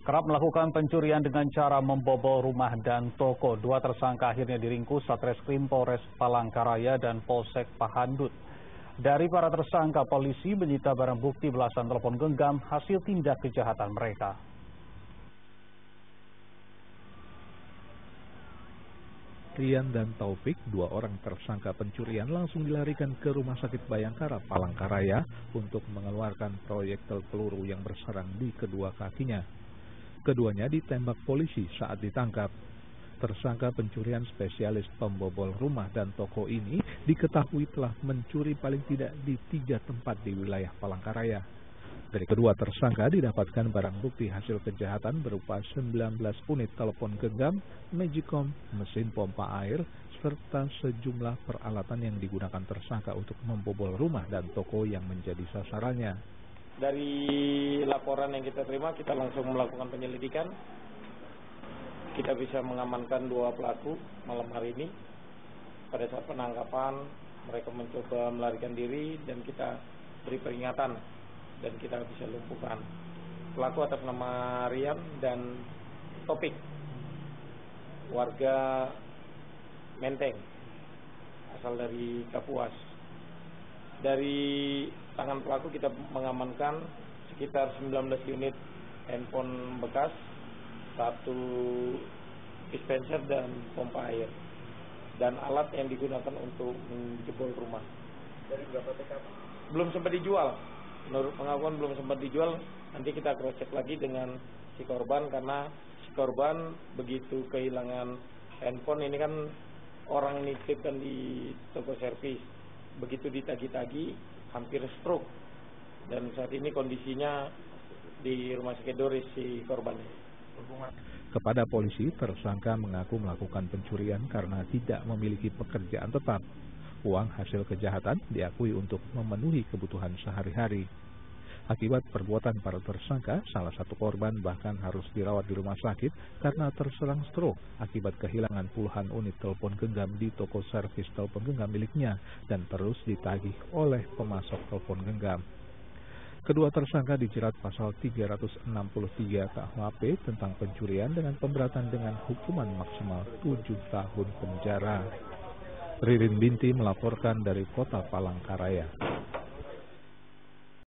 Kerap melakukan pencurian dengan cara membobol rumah dan toko. Dua tersangka akhirnya diringkus Satreskrim Polres Palangkaraya dan Polsek Pahandut. Dari para tersangka, polisi menyita barang bukti belasan telepon genggam hasil tindak kejahatan mereka. Rian dan Taufik, dua orang tersangka pencurian, langsung dilarikan ke Rumah Sakit Bayangkara, Palangkaraya untuk mengeluarkan proyektil peluru yang bersarang di kedua kakinya. Keduanya ditembak polisi saat ditangkap. Tersangka pencurian spesialis pembobol rumah dan toko ini diketahui telah mencuri paling tidak di 3 tempat di wilayah Palangkaraya. Dari kedua tersangka didapatkan barang bukti hasil kejahatan berupa 19 unit telepon genggam, magicom, mesin pompa air, serta sejumlah peralatan yang digunakan tersangka untuk membobol rumah dan toko yang menjadi sasarannya. Dari laporan yang kita terima, kita langsung melakukan penyelidikan. Kita bisa mengamankan 2 pelaku malam hari ini. Pada saat penangkapan, mereka mencoba melarikan diri dan kita beri peringatan dan kita bisa lumpuhkan. Pelaku atas nama Rian dan Taufik, warga Menteng, asal dari Kapuas. Dari tangan pelaku kita mengamankan sekitar 19 unit handphone bekas, 1 dispenser dan pompa air, dan alat yang digunakan untuk menjebol rumah. Dari berapa TKP? Belum sempat dijual. Menurut pengakuan belum sempat dijual. Nanti kita cross check lagi dengan si korban, karena si korban begitu kehilangan handphone ini kan orang nitipkan di toko servis. Begitu ditagi-tagi hampir stroke, dan saat ini kondisinya di Rumah Sakit Doris si korban. Kepada polisi, tersangka mengaku melakukan pencurian karena tidak memiliki pekerjaan tetap. Uang hasil kejahatan diakui untuk memenuhi kebutuhan sehari-hari. Akibat perbuatan para tersangka, salah satu korban bahkan harus dirawat di rumah sakit karena terserang stroke akibat kehilangan puluhan unit telepon genggam di toko servis telepon genggam miliknya dan terus ditagih oleh pemasok telepon genggam. Kedua tersangka dijerat pasal 363 KUHP tentang pencurian dengan pemberatan dengan hukuman maksimal 7 tahun penjara. Ririn Binti melaporkan dari Kota Palangkaraya.